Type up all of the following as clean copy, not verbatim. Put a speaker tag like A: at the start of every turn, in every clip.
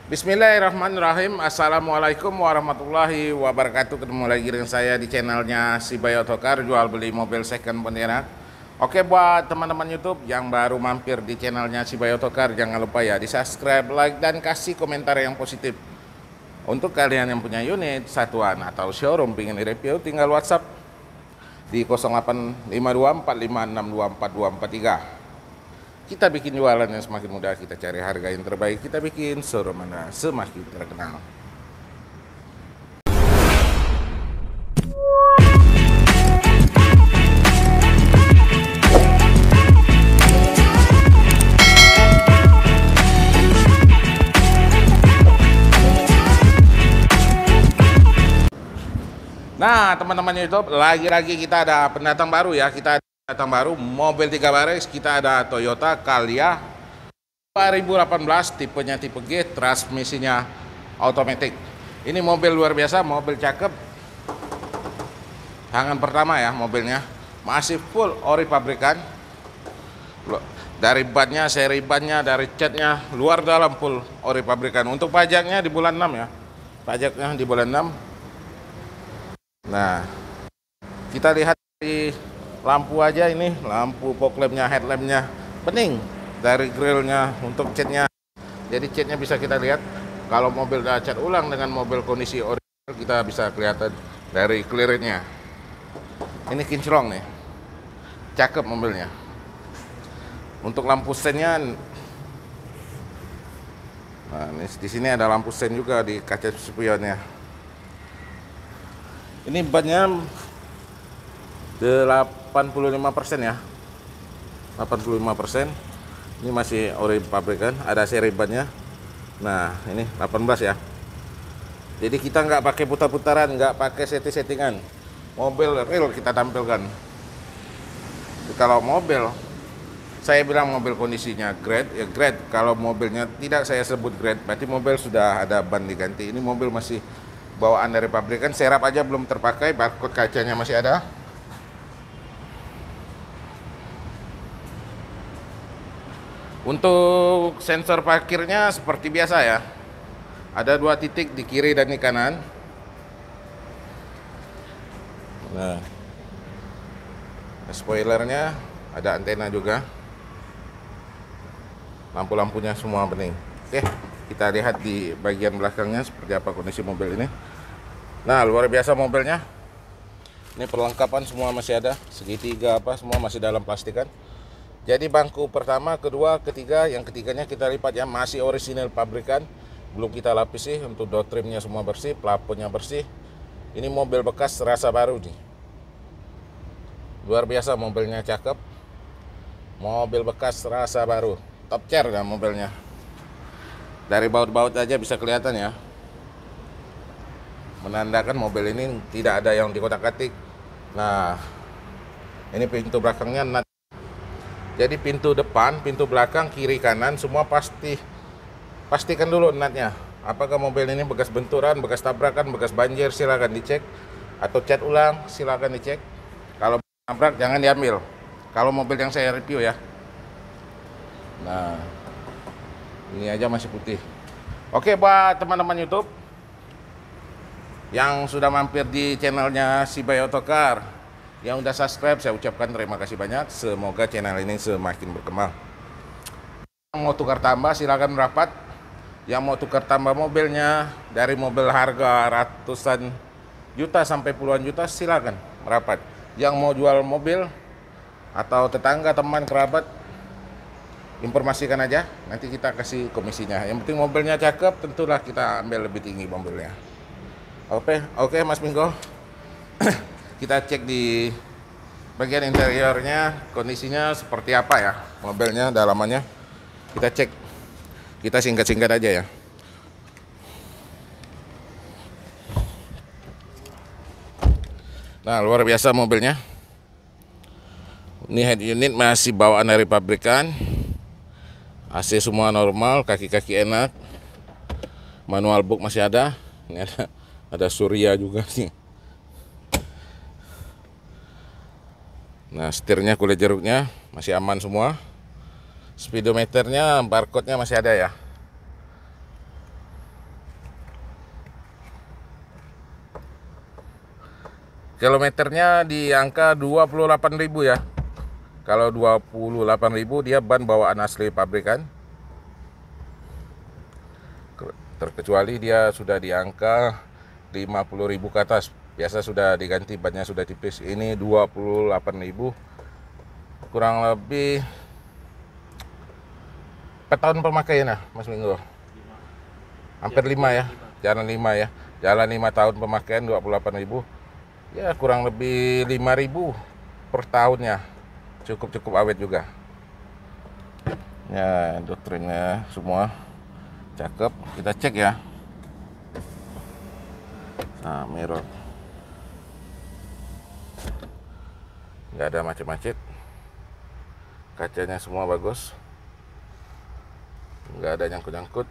A: Bismillahirrahmanirrahim. Assalamualaikum warahmatullahi wabarakatuh. Ketemu lagi dengan saya di channelnya Si Bayo Otokar, jual beli mobil second Pontianak. Oke, buat teman-teman YouTube yang baru mampir di channelnya Si Bayo Otokar, jangan lupa ya di subscribe, like, dan kasih komentar yang positif. Untuk kalian yang punya unit satuan atau showroom pengen review, tinggal WhatsApp di 085245624243. Kita bikin jualan yang semakin mudah, kita cari harga yang terbaik, kita bikin showroom Anda semakin terkenal. Nah, teman-teman YouTube, lagi-lagi kita ada pendatang baru ya. Kita datang baru mobil 3 baris. Kita ada Toyota Calya 2018, tipenya tipe G, transmisinya automatic. Ini mobil luar biasa, mobil cakep. Tangan pertama ya mobilnya, masih full ori pabrikan. Dari bannya, seri bannya, dari catnya, luar dalam full ori pabrikan. Untuk pajaknya di bulan 6 ya, pajaknya di bulan 6. Nah, kita lihat di lampu aja, ini lampu fog lampnya, headlampnya bening. Dari grillnya untuk catnya, jadi catnya bisa kita lihat. Kalau mobil udah cat ulang dengan mobil kondisi original, kita bisa kelihatan dari clearnya. Ini kinclong nih, cakep mobilnya. Untuk lampu sennya, nah di sini ada lampu sen juga di kaca spionnya. Ini bannya 85% ya, 85%. Ini masih ori pabrikan, ada seri bannya. Nah ini 18 ya. Jadi kita nggak pakai putar-putaran, nggak pakai setting-settingan, mobil real kita tampilkan. Kalau mobil, saya bilang mobil kondisinya grade, ya grade. Kalau mobilnya tidak saya sebut grade, berarti mobil sudah ada ban diganti. Ini mobil masih bawaan dari pabrikan, serap aja belum terpakai, barcode kacanya masih ada. Untuk sensor parkirnya seperti biasa ya, ada 2 titik di kiri dan di kanan. Nah, spoilernya ada antena juga, lampu-lampunya semua bening. Oke, kita lihat di bagian belakangnya seperti apa kondisi mobil ini. Nah, luar biasa mobilnya. Ini perlengkapan semua masih ada, segitiga apa semua masih dalam plastikan. Jadi bangku pertama, kedua, ketiga, yang ketiganya kita lipat ya, masih orisinil pabrikan, belum kita lapisi. Untuk door trimnya semua bersih, plafonnya bersih. Ini mobil bekas rasa baru nih. Luar biasa mobilnya, cakep. Mobil bekas rasa baru, top chair ya mobilnya. Dari baut-baut aja bisa kelihatan ya, menandakan mobil ini tidak ada yang dikotak-katik. Nah, ini pintu belakangnya. Jadi pintu depan, pintu belakang, kiri kanan semua pastikan dulu natnya. Apakah mobil ini bekas benturan, bekas tabrakan, bekas banjir, silakan dicek. Atau cat ulang, silakan dicek. Kalau nabrak jangan diambil. Kalau mobil yang saya review ya. Nah, ini aja masih putih. Oke, buat teman-teman YouTube yang sudah mampir di channelnya Si Bayo Otokar, yang udah subscribe, saya ucapkan terima kasih banyak. Semoga channel ini semakin berkembang. Yang mau tukar tambah silakan merapat. Yang mau tukar tambah mobilnya dari mobil harga ratusan juta sampai puluhan juta, silakan merapat. Yang mau jual mobil atau tetangga, teman, kerabat, informasikan aja, nanti kita kasih komisinya. Yang penting mobilnya cakep, tentulah kita ambil lebih tinggi mobilnya. Oke, Mas Minggo. Kita cek di bagian interiornya, kondisinya seperti apa ya mobilnya, dalamannya. Kita cek, kita singkat-singkat aja ya. Nah, luar biasa mobilnya. Ini head unit masih bawaan dari pabrikan. AC semua normal, kaki-kaki enak. Manual book masih ada. Ini ada Surya juga sih. Nah, setirnya, kulit jeruknya masih aman semua. Speedometernya, barcode-nya masih ada ya. Kilometernya di angka 28.000 ya. Kalau 28.000 dia ban bawaan asli pabrikan. Terkecuali dia sudah di angka 50.000 ke atas. Biasa sudah diganti, bannya sudah tipis. Ini 28.000, kurang lebih 4 tahun pemakaian ya Mas Minggu. Hampir 5 ya. Jalan 5 ya. Jalan 5 tahun pemakaian 28.000. Ya kurang lebih 5.000 per tahunnya. Cukup awet juga. Ya, doktrinnya semua cakep. Kita cek ya. Nah, mirror nggak ada macet-macet, kacanya semua bagus, nggak ada nyangkut-nyangkut.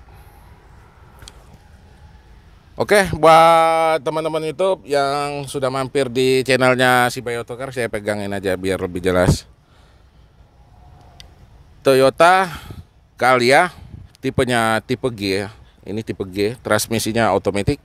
A: Oke, buat teman-teman YouTube yang sudah mampir di channelnya si Bayo Otokar, saya pegangin aja biar lebih jelas. Toyota Calya, tipenya tipe G ya. Ini tipe G, transmisinya otomatis.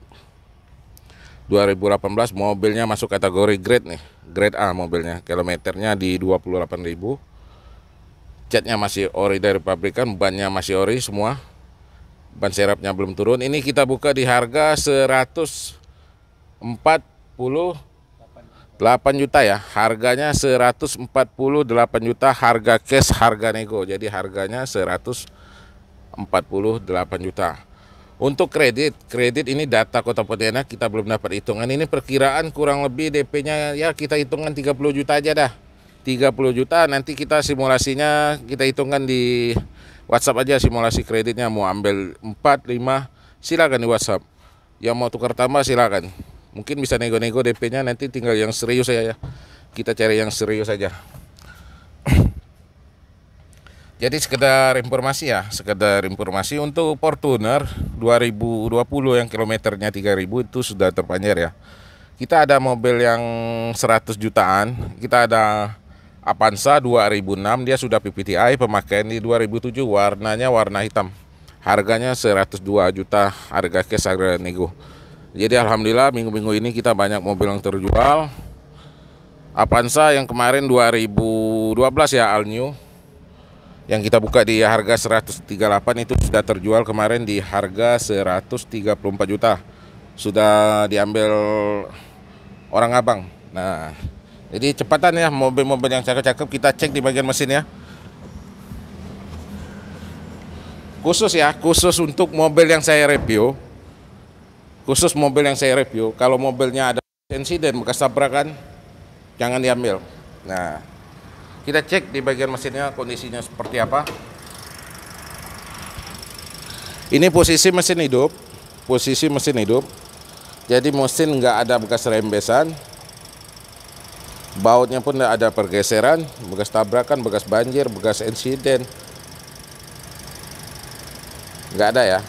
A: 2018, mobilnya masuk kategori grade nih, grade A mobilnya. Kilometernya di 28.000. Catnya masih ori dari pabrikan, bannya masih ori semua. Ban serepnya belum turun. Ini kita buka di harga 148 juta ya. Harganya 148 juta, harga cash, harga nego. Jadi harganya 148 juta. Untuk kredit ini data Kota Pontianak, kita belum dapat hitungan. Ini perkiraan kurang lebih DP-nya ya kita hitungan 30 juta aja dah. 30 juta nanti kita simulasinya kita hitungkan di WhatsApp aja, simulasi kreditnya mau ambil 4, 5 silakan di WhatsApp. Yang mau tukar tambah silakan. Mungkin bisa nego-nego DP-nya, nanti tinggal yang serius ya. Kita cari yang serius saja. Jadi sekedar informasi untuk Fortuner 2020 yang kilometernya 3.000 itu sudah terpanjar ya. Kita ada mobil yang 100 jutaan, kita ada Avanza 2006, dia sudah PPTI, pemakaian di 2007, warnanya warna hitam. Harganya 102 juta, harga cash, harga nego. Jadi alhamdulillah minggu-minggu ini kita banyak mobil yang terjual. Avanza yang kemarin 2012 ya, all new, yang kita buka di harga 138 itu sudah terjual kemarin di harga 134 juta. Sudah diambil orang abang. Nah, jadi cepatan ya mobil-mobil yang cakep-cakep kita cek di bagian mesin ya. Khusus untuk mobil yang saya review. Kalau mobilnya ada insiden bekas tabrakan, jangan diambil. Nah, kita cek di bagian mesinnya kondisinya seperti apa. Ini posisi mesin hidup. Jadi mesin nggak ada bekas rembesan. Bautnya pun nggak ada pergeseran, bekas tabrakan, bekas banjir, bekas insiden. Nggak ada ya.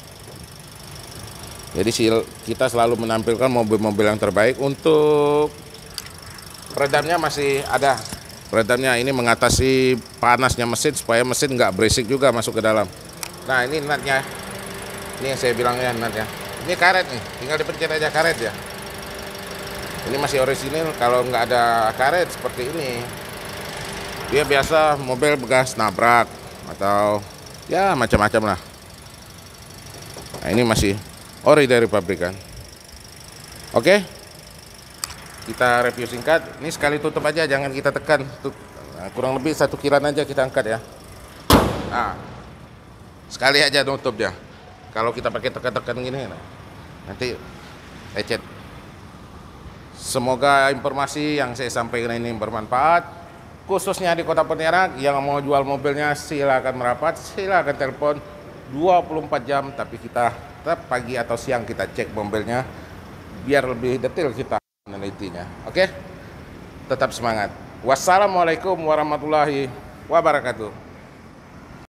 A: Jadi kita selalu menampilkan mobil-mobil yang terbaik. Untuk peredamnya masih ada. Peredamnya ini mengatasi panasnya mesin supaya mesin nggak berisik juga masuk ke dalam. Nah ini nutnya, ini yang saya bilang ya nutnya. Ini karet nih, tinggal dipencet aja karet ya. Ini masih orisinil, kalau nggak ada karet seperti ini, dia biasa mobil bekas nabrak atau ya macam-macam lah. Nah ini masih ori dari pabrikan. Oke. Kita review singkat, ini sekali tutup aja, jangan kita tekan. Nah, kurang lebih 1 kilan aja kita angkat ya. Nah, sekali aja nutup ya. Kalau kita pakai tekan-tekan gini, nanti lecet. Semoga informasi yang saya sampaikan ini bermanfaat. Khususnya di Kota Pontianak, yang mau jual mobilnya silakan merapat, silakan telepon 24 jam. Tapi kita tetap pagi atau siang kita cek mobilnya, biar lebih detail kita menelitinya. Oke? Tetap semangat. Wassalamualaikum warahmatullahi wabarakatuh.